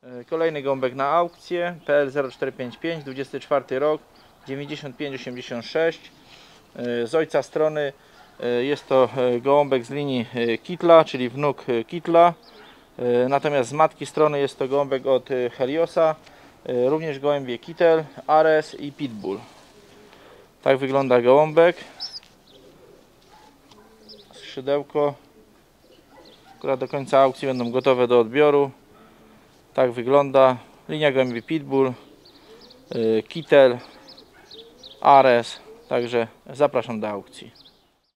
Kolejny gołąbek na aukcję, PL0455, 24 rok, 9586. Z ojca strony jest to gołąbek z linii Kitla, czyli wnuk Kitla. Natomiast z matki strony jest to gołąbek od Heliosa, również gołębie Kitel, Ares i Pitbull. Tak wygląda gołąbek. Skrzydełko. Akurat do końca aukcji będą gotowe do odbioru. Tak wygląda linia gołębi Pitbull, Kitel, Ares. Także zapraszam do aukcji.